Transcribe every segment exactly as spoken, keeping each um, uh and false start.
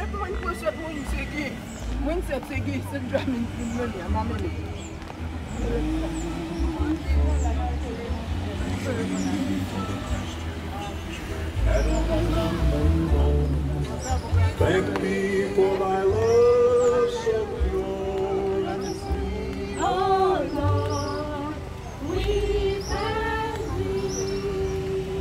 Thank me for thy love so pure and free. Oh Lord, we thank thee.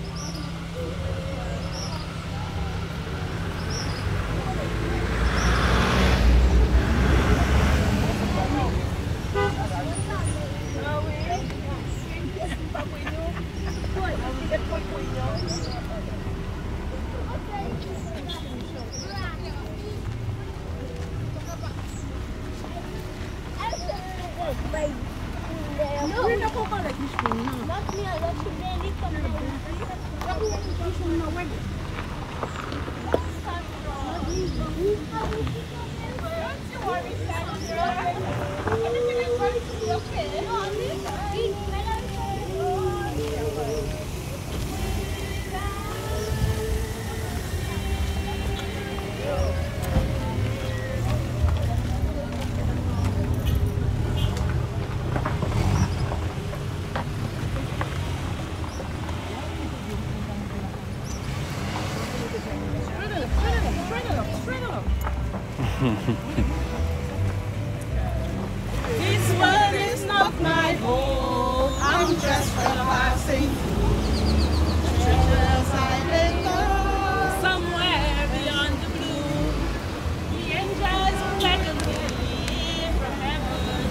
This world is not my home. I'm just passing through. Treasures I may go somewhere beyond the blue. The angels beckon me from heaven,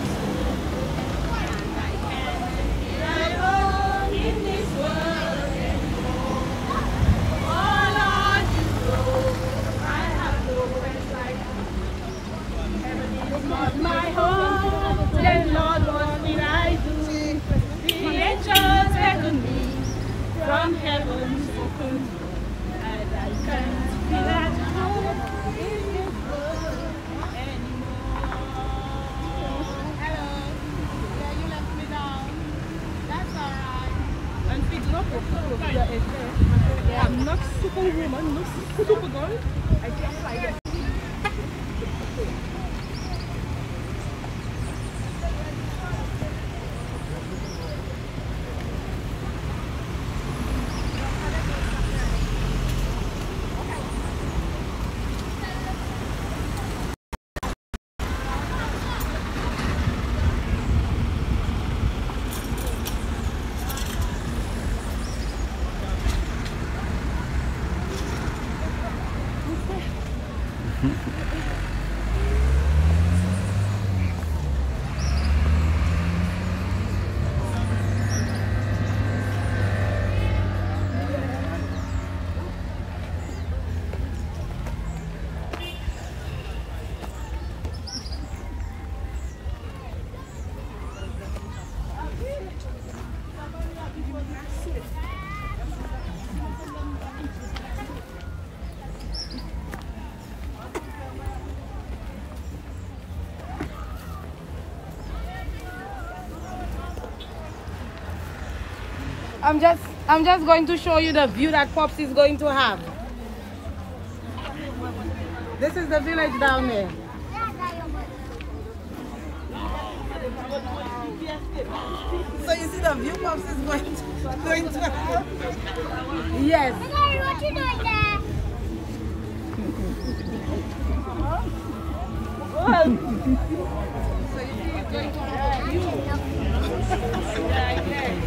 and I can't be alone in this world anymore. All on you go. I have no friends like you. Heaven is not my home. Then Lord, what will I do? The angels beckon me from heaven's open door, and I can't feel at home in this world anymore. Hello. Yeah, you left me down. That's alright. And we do not prefer the effect. I'm not superwoman, not supergirl. I just like it. I'm just I'm just going to show you the view that Pops is going to have. This is the village down there. So you see the view Pops is going to going to have. Yes. What you doing there? So you see it's going to have a view. Yeah, yeah.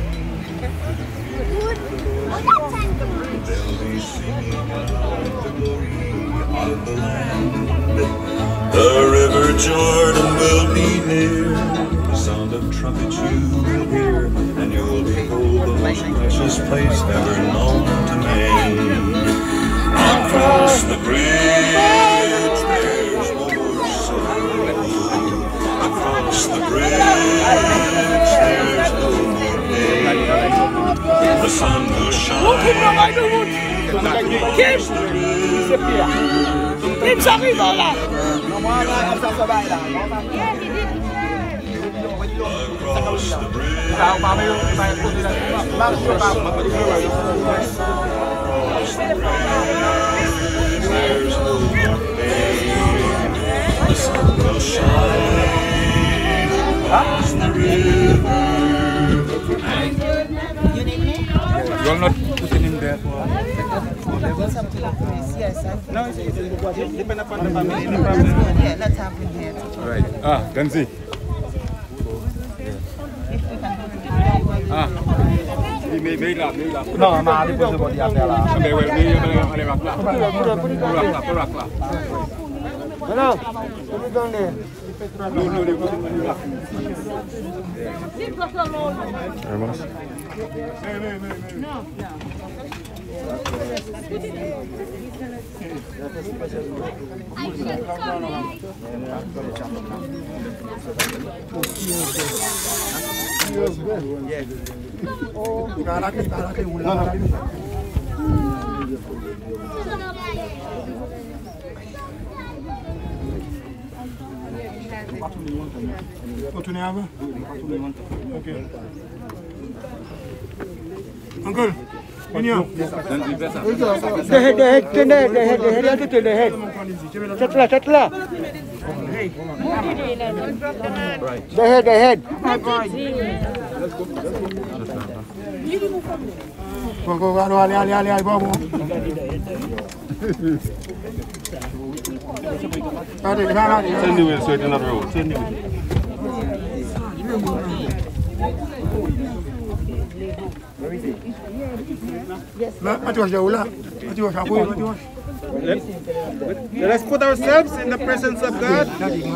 They'll be singing of the glory of the land. The river Jordan will be near. The sound of trumpets you will hear, and you'll behold the most precious place ever known to man. Across the bridge, there's more sorrow. Across the bridge, there's no more pain. The sun will shine. Kim! Kim, sorry, voilà! Across the bridge, there's no more pain. not putting in there for... Yes, I No, it's, it's, it depends upon the family. No problem. yeah, let's have him here. Right. Ah, can see. Ah. May may lah, may lah. No, ma, di pose body after lah. May well, may may may rock lah. Rock lah, rock lah. Hello. Put it down there. No, no, they put it rock. Hermanos. No. What do you have? Okay. Uncle, in here. The head, the head, turn the head, the head, the head, you have to turn the head. Chatla, chatla. The head, the head. Go, go, go, ali, ali, ali, ali, go, go. Turn the wheel so it's another road. Turn the wheel. Let us put ourselves in the presence of God.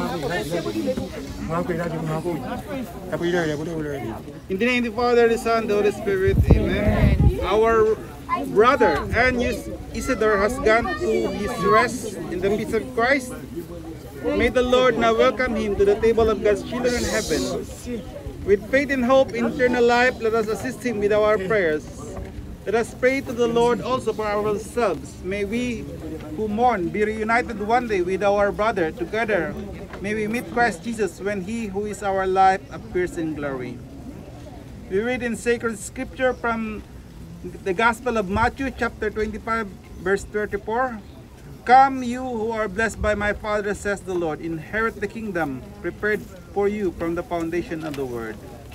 In the name of the Father, the Son, the Holy Spirit. Amen. Our brother Anius Isidore has gone to his rest in the peace of Christ. May the Lord now welcome him to the table of God's children in heaven. With faith and hope in eternal life, let us assist him with our prayers. Let us pray to the Lord also for ourselves. May we who mourn be reunited one day with our brother together. May we meet Christ Jesus when he who is our life appears in glory. We read in sacred scripture from the Gospel of Matthew chapter twenty-five verse thirty-four. Come you who are blessed by my Father, says the Lord, inherit the kingdom prepared for you from the foundation of the world.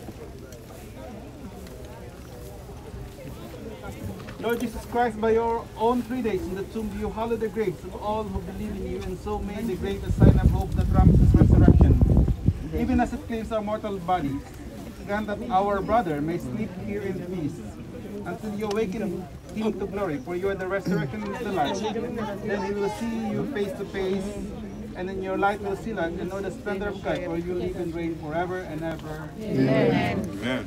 Lord Jesus Christ, by your own three days in the tomb, you hallowed the graves of all who believe in you, and so made the great a sign of hope that promises resurrection, even as it claims our mortal bodies. Grant that our brother may sleep here in peace until you awaken him to glory, for you are the resurrection and the life. Then he will see you face to face, and in your light will see light and know the splendor of God, for you live and reign forever and ever. Amen. Amen.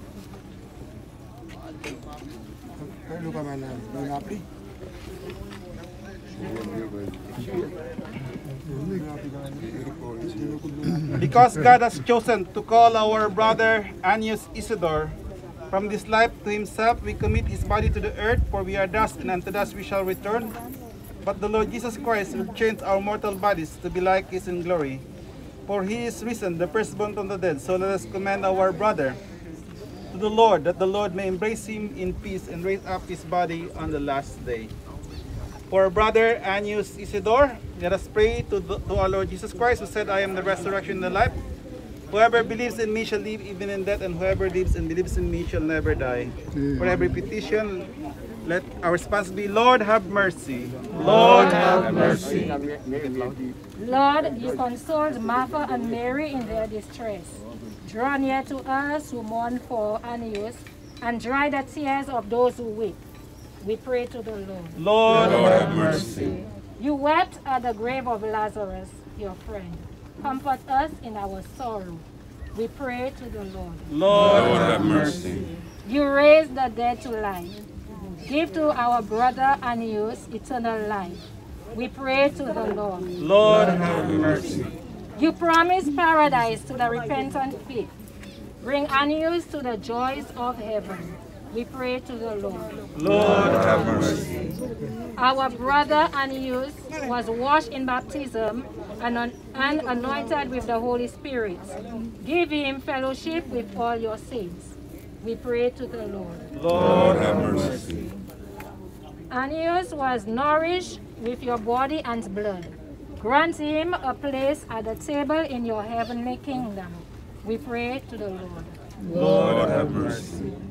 Because God has chosen to call our brother Anius Isidore from this life to himself, we commit his body to the earth, for we are dust, and unto dust we shall return. But the Lord Jesus Christ will change our mortal bodies to be like his in glory. For he is risen, the firstborn from the dead. So let us commend our brother to the Lord, that the Lord may embrace him in peace and raise up his body on the last day. For our brother Anius Isidore, let us pray to, the, to our Lord Jesus Christ, who said, I am the resurrection and the life. Whoever believes in me shall live even in death, and whoever lives and believes in me shall never die. Amen. For every petition, let our response be, Lord, have mercy. Lord, have mercy. Lord, you consoled Martha and Mary in their distress. Draw near to us who mourn for Anius, and dry the tears of those who weep. We pray to the Lord. Lord, Lord have mercy. You wept at the grave of Lazarus, your friend. Comfort us in our sorrow. We pray to the Lord. Lord, Lord have mercy. You raised the dead to life. Give to our brother Anius eternal life. We pray to the Lord. Lord, have mercy. You promised paradise to the repentant feet. Bring Anius to the joys of heaven. We pray to the Lord. Lord, have mercy. Our brother Anius was washed in baptism and, un and anointed with the Holy Spirit. Give him fellowship with all your saints. We pray to the Lord. Lord, have mercy. Anius was nourished with your body and blood. Grant him a place at the table in your heavenly kingdom. We pray to the Lord. Lord, have mercy.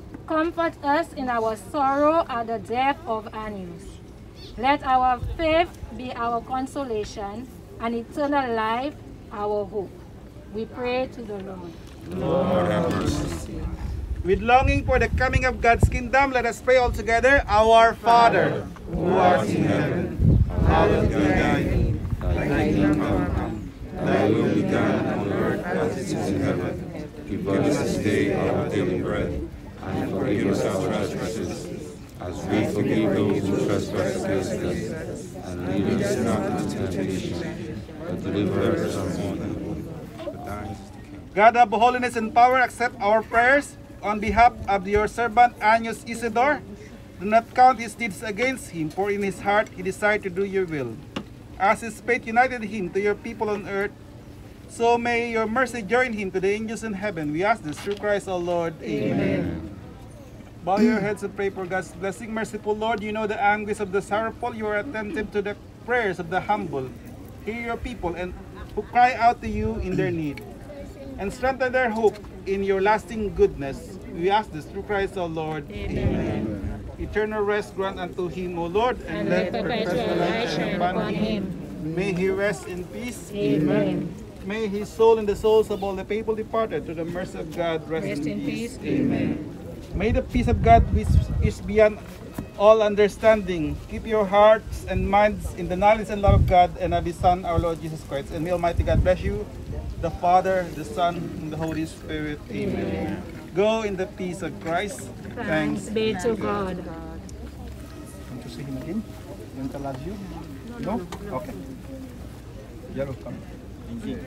Comfort us in our sorrow at the death of Aeneas. Let our faith be our consolation and eternal life our hope. We pray to the Lord. Lord have mercy. With longing for the coming of God's kingdom, let us pray all together. Our Father, who art in heaven, hallowed be thy name. Thy kingdom come, thy will be done on earth as it is in heaven. Give us this day our daily bread, and forgive us our trespasses, as we forgive those who trespass against us. And lead us not into temptation, but deliver us from evil. For thine is the kingdom. God of holiness and power, accept our prayers on behalf of your servant Aeneas Isidore. Do not count his deeds against him, for in his heart he desired to do your will. As his faith united him to your people on earth, so may your mercy join him to the angels in heaven. We ask this through Christ our Lord. Amen. Amen. Bow your heads and pray for God's blessing. Merciful Lord, you know the anguish of the sorrowful. You are attentive to the prayers of the humble. Hear your people and who cry out to you in their need, and strengthen their hope in your lasting goodness. We ask this through Christ our Lord. Amen. Amen. Eternal rest grant unto him, O Lord, and, and let perpetual light shine upon him. May he rest in peace. Amen. May his soul and the souls of all the people departed to the mercy of God rest, rest in, in peace. peace. Amen. May the peace of God, which is beyond all understanding, keep your hearts and minds in the knowledge and love of God and of his Son, our Lord Jesus Christ. And may Almighty God bless you, the Father, the Son, and the Holy Spirit. Amen. Amen. Go in the peace of Christ. Thanks, Thanks be to God. Want to see him again? You want to love you? No? no? Okay. Yellow, come. Thank you.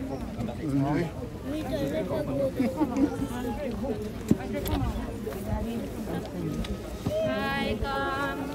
I come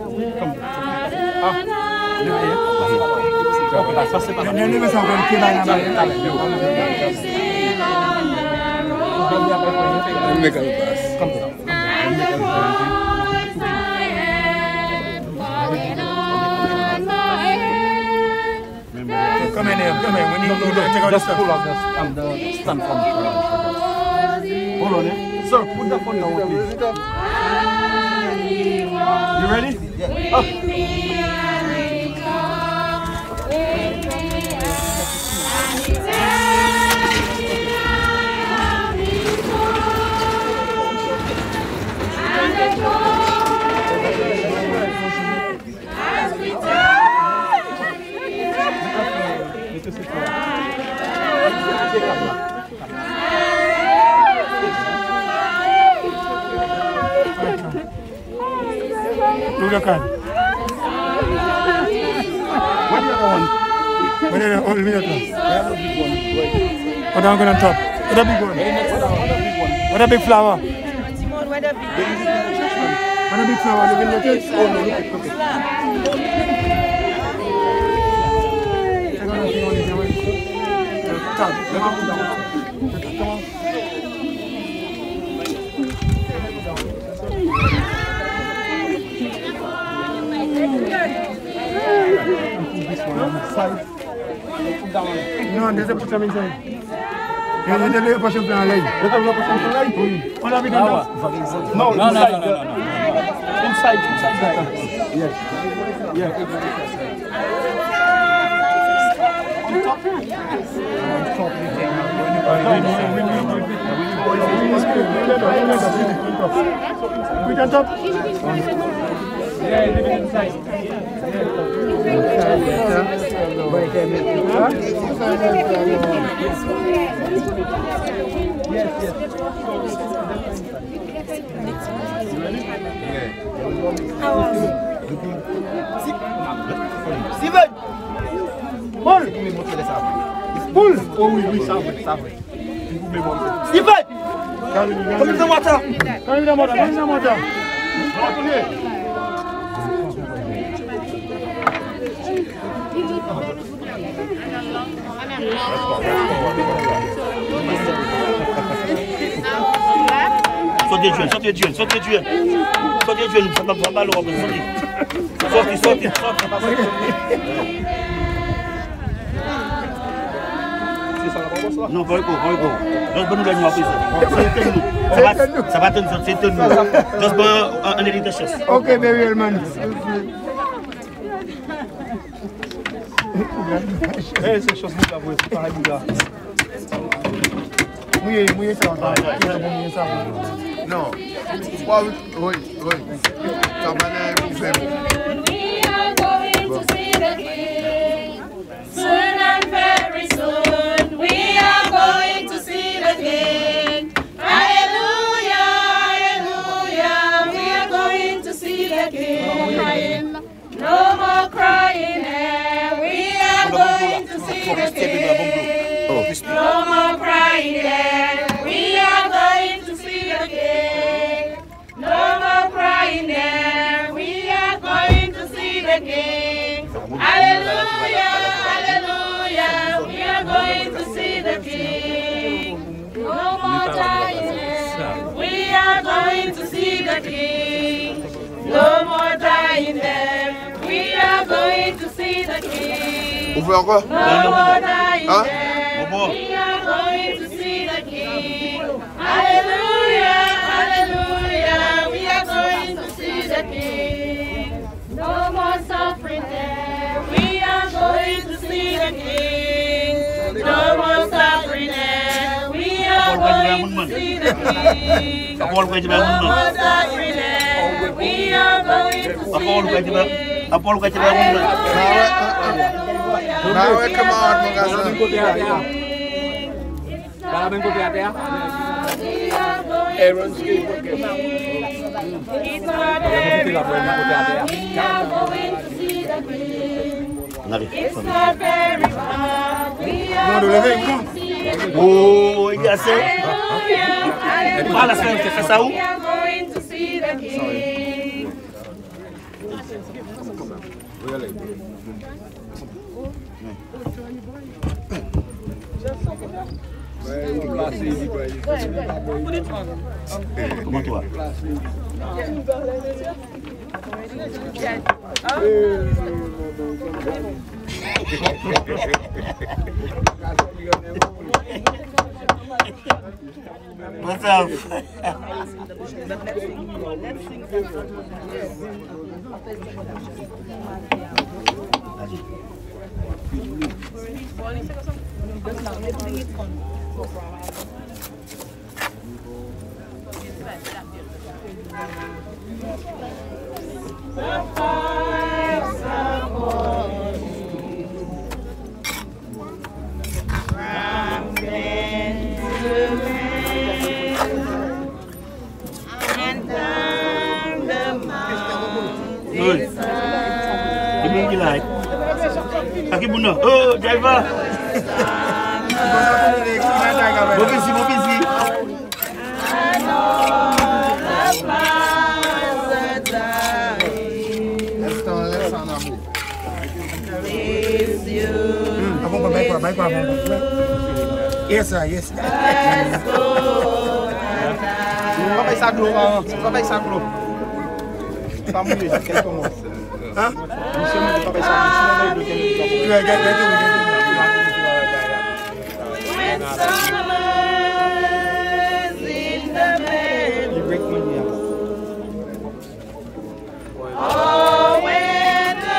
Come in here, come in. We need to take out the stuff. Pull off the, um, the stand from uh, hold on, eh? Sir, put the phone down, please. You ready? Yeah. Oh. Do the card. What do you want? What is the old one? What am I going on top? What a big one? What a big flower? What a big flower? Look in the case. Oh, no, look at it. Top. Come on. No, there's a put them inside. Yeah, you don't push them down line. You don't push them down line. What have you done? No, no, no, no, no, no. Inside, inside. Yes. Yeah. On top. On top. Put on top. Yeah, leave it inside. Yes, yes. Steven! Pull! Pull! Oh oui, oui, ça oui, ça oui. Steven! Come in the water! Come in the water! Come in the water! Sortez Dieu, sortez Dieu, sortez Dieu. Sortez Dieu, nous ne pouvons pas le sortir. Sortez, sortez, sortez. C'est ça. Non, pas go, pas go. Juste bonne gagne moi plus. Ça va tenir, c'est tenir. Juste bon un élite de chasse. Ok, very well, man. Eh, c'est chose là pour c'est pareil là. Oui, oui, ça va. Non. Oui, oui, oui. Ça va faire. Soon and very soon, we are going to see the King. Hallelujah, hallelujah, we are going to see the King. No more crying there, we are going to see the King. No more crying there, we are going to see the King. No more crying there, we are going to see the King. Hallelujah, hallelujah, we are going to see the King. No more dying there, we are going to see the King. No more dying there, we are going to see the King. No more dying there, we are going to see the King. Hallelujah, hallelujah, we are going to see the King. No more suffering there, we are going to see the King. No more suffering there, we are going to see the King. No more suffering there, we are going to see the King. Now come on, Magaza. Aaron's game. It's not very far, we are going to see the King. It's not very far, we are going to see the King. Oh, il y a ça. Hallelujah, Pas la semaine, c'est ça où? we are going to see the King. Comment toi? What's up? Good. Give me the light. Kaki bunda. Oh, driver. Go busy, go busy. Yes, sir, yes. Papai Saglo, Papai Saglo. Kamu ni quelques mots. Hein? Nous sommes de Papai Saglo. Tu vas gagner tout. When summer's in the meadow, oh, when the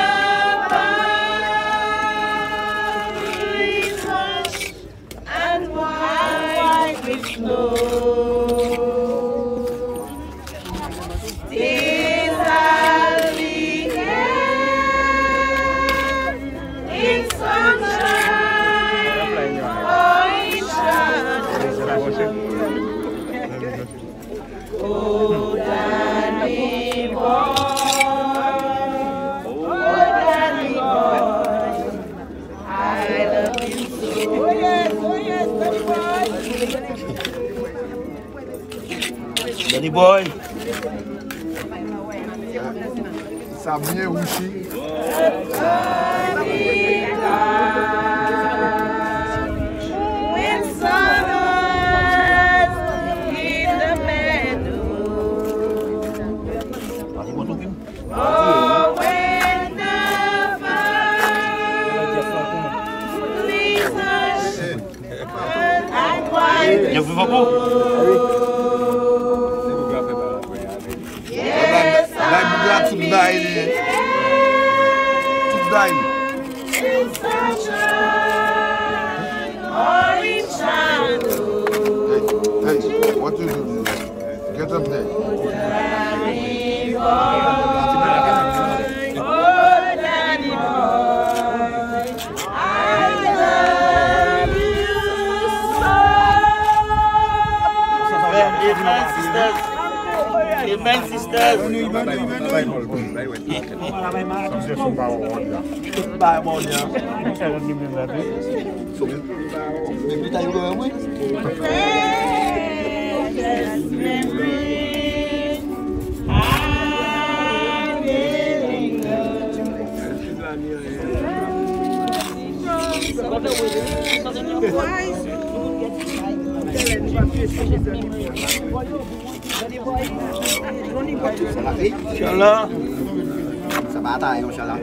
valleys hush and white with snow, these are the in sunshine or in shadow. Oh, Danny boy, oh, Danny boy, I love you so. Oh yes, oh yes, Danny boy. Danny boy. Ça vient aussi. When summer's in the meadow, oh, when the valleys hush Yes, I Tout d'ail. Tout d'ail. in sunshine or in shadow. Hey, what you do? Get up there. Daddy boy, oh daddy boy, I love you so. Amen, sisters. Precious memories, I really Inch'Allah. Ça va taille, Inch'Allah.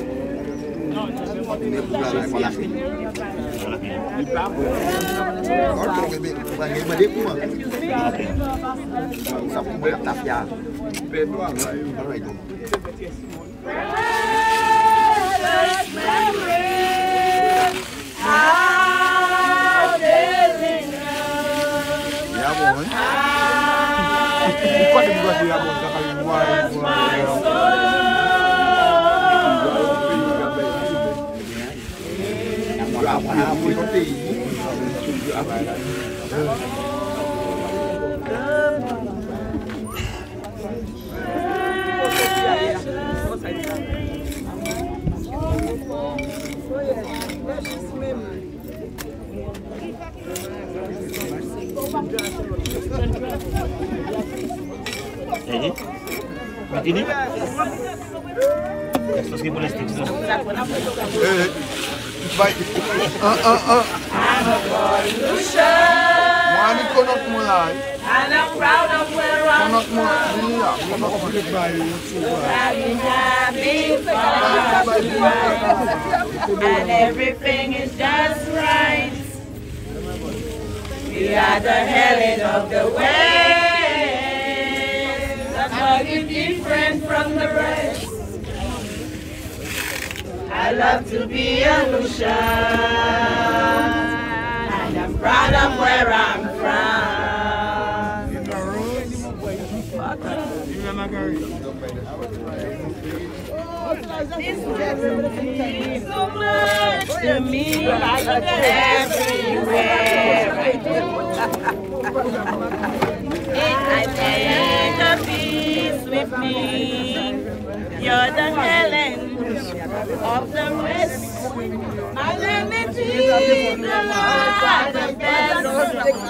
Eh, ini? Estos que boleh stick. Eh, baik. Ah ah ah. Wani konok mulai. And I'm proud of where I'm Konok from. mulai. Konok mulai. Having having fun. And everything is just right. We are the Helen of the West. That's why we're different from the rest. I love to be a Lucian, and I'm proud of where I'm from. This means so much to me everywhere I go. I take a piece with me. You're the Helen of the West. And let me be the Lord, the best of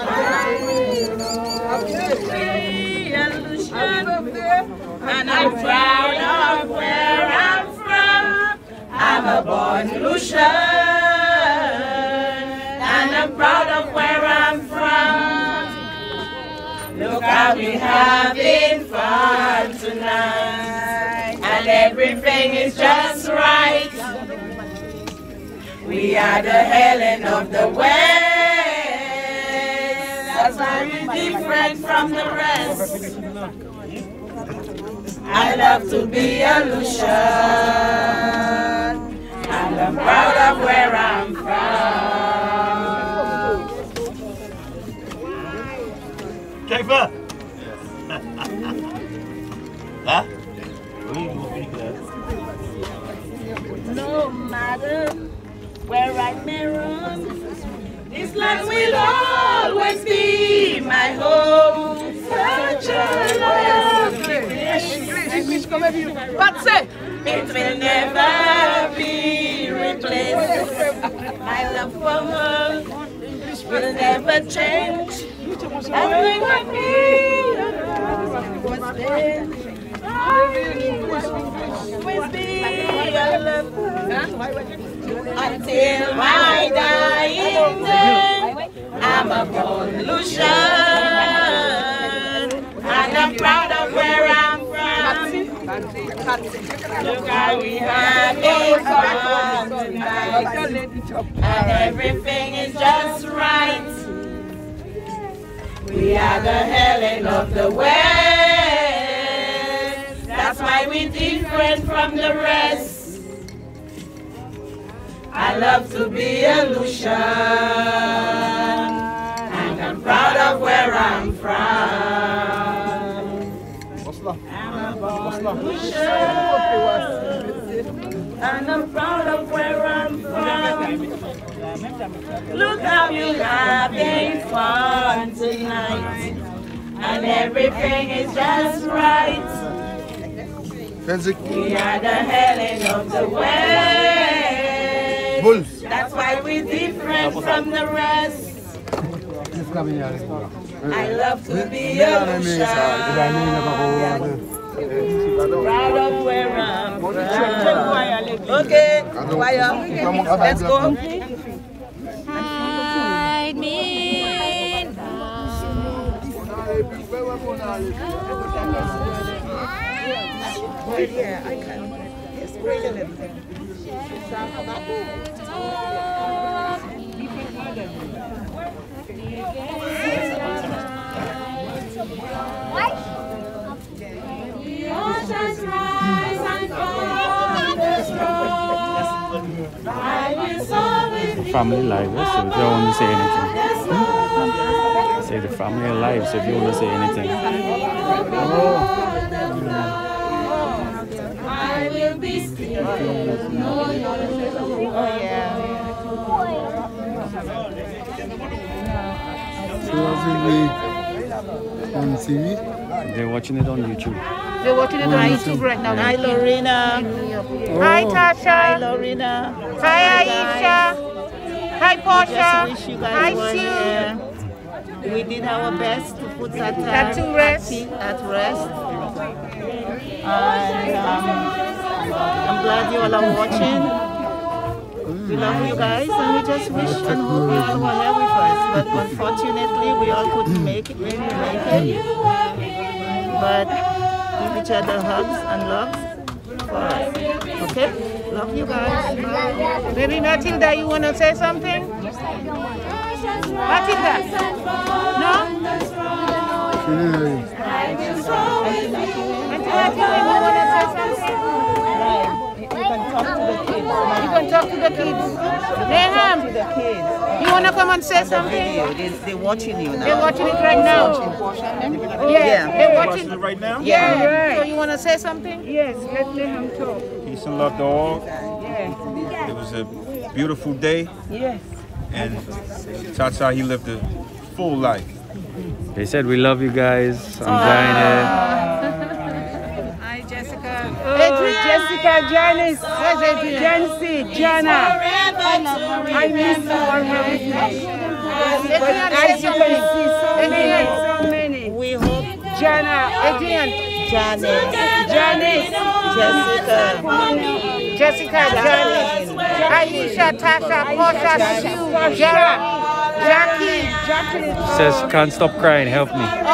and I'm proud of where I'm from. I'm a born Lucian, and I'm proud of where I'm from. Look how we're having fun tonight, and everything is just right. We are the Helen of the West. That's why we're different from the rest. I love to be a Lucian, and I'm proud of where I'm from. Kaifa? Huh? No matter where I may roam, this land will always be my home. Such a lovely place. It will never be replaced. My love for her will never change. And when I need always be your love until my dying day. I'm a born Lucian, and I'm proud of where I'm from. Look how we having fun tonight, and everything is just right. We are the Helen of the West. That's why we're different from the rest. I love to be a Lucian, and I'm proud of where I'm from. I'm a Lucian, and I'm proud of where I'm from. Look how you having fun tonight, and everything is just right. We are the Helen of the West. That's why we're different from the rest. I love to be a Lucian, proud of where I'm from. Okay, let's go. Hide me Yeah, I can. It's great and everything. Oceans rise and fall this road. I will soar with you. Family live, so if you want to say anything. Say the family live, so if you want to say anything. I will be still. Oh, yeah. On T V? They're watching it on YouTube. They're watching it on YouTube right now. Hi, Lorena. Oh. Hi, Tasha. Hi, Lorena. Hi, Aisha. Hi, Portia. Just wish you guys Hi, were Sue. here. We did our best to put that At to rest. at rest. And um, I'm glad you all are watching. We love you guys, and we just wish and hope you all were here with us. But unfortunately, we all couldn't make it when we make it. But give each other hugs and loves for us. Okay? Love you guys. Bye. Maybe Matilda, you want to say something? Matilda? No? Matilda, you want to say something? You can talk to the kids. Nahum, To the kids. you want to come and say The something? video, they, they're watching you now. They're watching it right now. Yeah, Yeah. they're watching it right now? Yeah, Yeah. so you want to say something? Yes, let Nahum talk. Peace and love to all. Yes. It was a beautiful day, Yes. and Tata, he lived a full life. They said we love you guys. I'm dying here. Hi, Jessica. Oh, Jessica, Janice, Jancy, Jana. I miss you already. But as you can see, so many, so many. We hope Jana, Adrian. Janice, Janice, Jessica, Jessica, Janice, Aisha, Tasha, Portia, Sue, Jara, Jackie, Jackie. Says she can't stop crying. Help me. Oh.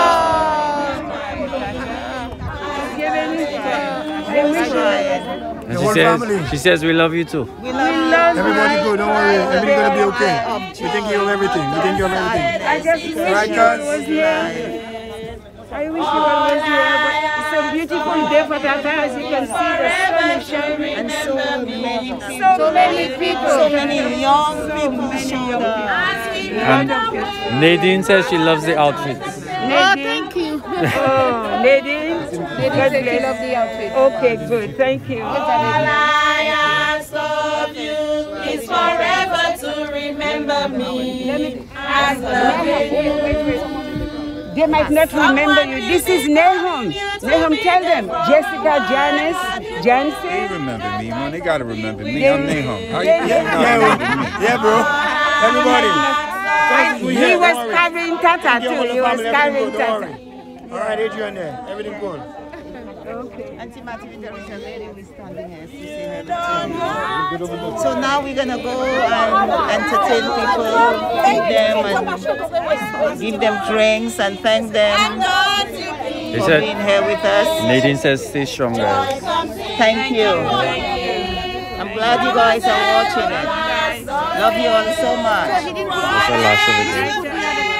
And she says she says we love you too. we love Everybody good, don't worry. Everything's gonna be okay. We think you of everything. We think you of everything. I just wish Right, you guys? was here. I wish you all was here, but it's a beautiful day for Tata. As you can see, the sun is shining. and so many, So many people. so many young people showed up. And Nadine says she loves the outfits. Oh, thank you. Oh, ladies. Ladies say she loves the outfit. Okay, good. Thank you. All I ask of you is forever to remember me as loving you. They might not remember you. This is Nahum. Nahum, tell them. Jessica, Janice, They Jancy. remember me, man. They gotta remember me. I'm Nahum. How you Yeah, yeah, Yeah, yeah, bro. Everybody. We He here, was don't worry. carrying Tata Give too. all the He was family, everything carrying good, don't Tata. worry. All right, Adrian there. Everything good. Auntie Matthew, there is a lady who is standing here. She say hello. So now we're gonna go and entertain people, feed them, and give them drinks and thank them They for said being here with us. Nadine says stay strong, guys. Thank you. I'm glad you guys are watching it. Love you all so much. That's the last of it.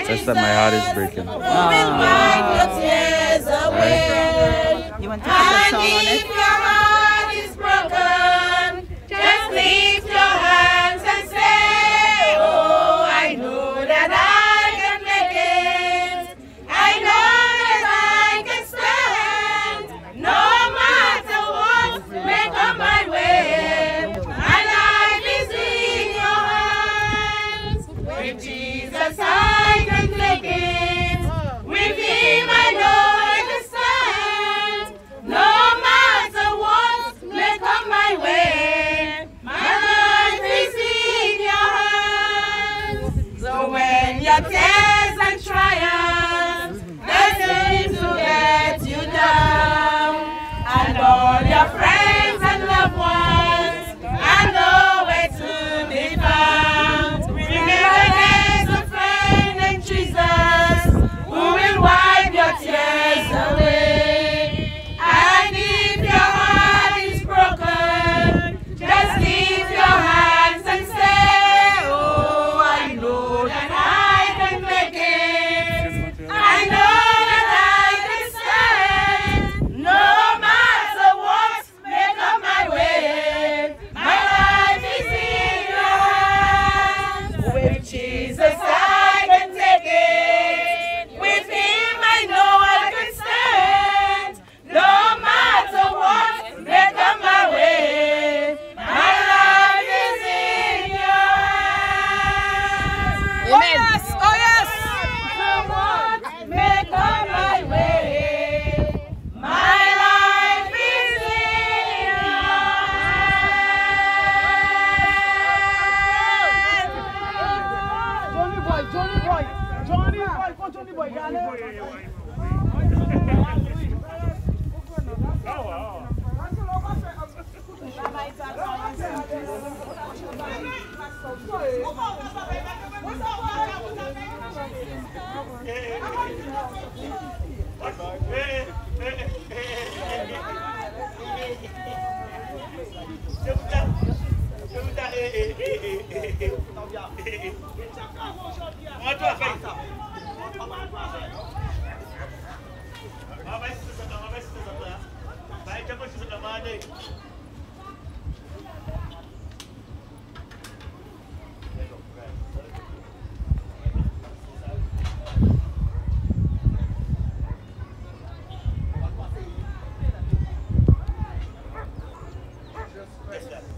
Just that my heart is breaking. Wipe your tears away. You want to put a song on And it? if your heart is broken, just lift your hands and say, oh, I know that I can make it. I know that I can stand. No matter what may come my way, my life is in your hands. With Jesus I can make it. With Him I know I can stand. No matter what may come my way, my life is in your hands. So when your tears and triumphs, they seem to let you down, and all your friends and loved ones are nowhere to be found, remember there's a friend named Jesus who will wipe your tears away. And if your heart is broken, just lift your hands and say, oh, I know that I can make it. I know that I can stand. No matter what may come my way, my life is in your hands. With Jesus I can take it. With Him I know I can stand. No matter what may come my way, my life is in your hands. Oh yes, oh yes. No what may come my way, my life is in your hands. Johnny boy, Johnny boy, Johnny boy, go Johnny boy, darling. Yes, sir.